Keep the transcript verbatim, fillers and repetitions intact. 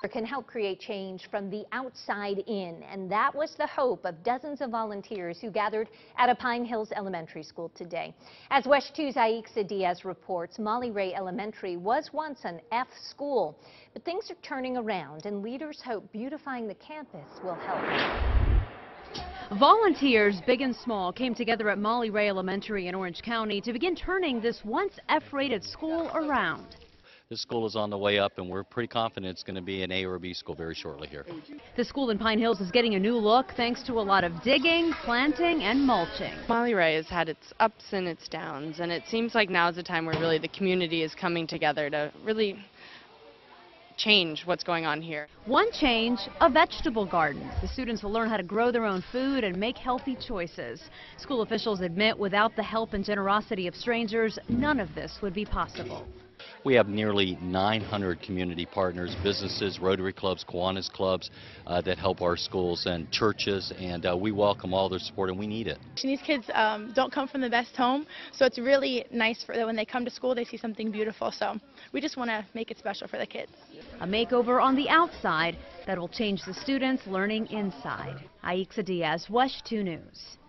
Can help create change from the outside in, and that was the hope of dozens of volunteers who gathered at a Pine Hills Elementary School today. As WESH two's Aixa Diaz reports, Molly Ray Elementary was once an F school, but things are turning around, and leaders hope beautifying the campus will help. Volunteers, big and small, came together at Molly Ray Elementary in Orange County to begin turning this once F-rated school around. This school is on the way up, and we're pretty confident it's going to be an A or a B school very shortly here. The school in Pine Hills is getting a new look thanks to a lot of digging, planting, and mulching. Molly Ray has had its ups and its downs, and it seems like now is the time where really the community is coming together to really change what's going on here. One change, a vegetable garden. The students will learn how to grow their own food and make healthy choices. School officials admit without the help and generosity of strangers, none of this would be possible. We have nearly nine hundred community partners, businesses, Rotary clubs, Kiwanis clubs uh, that help our schools, and churches, and uh, we welcome all their support, and we need it. These kids um, don't come from the best home, so it's really nice for them when they come to school, they see something beautiful, so we just want to make it special for the kids. A makeover on the outside that will change the students' learning inside. Aixa Diaz, WESH two News.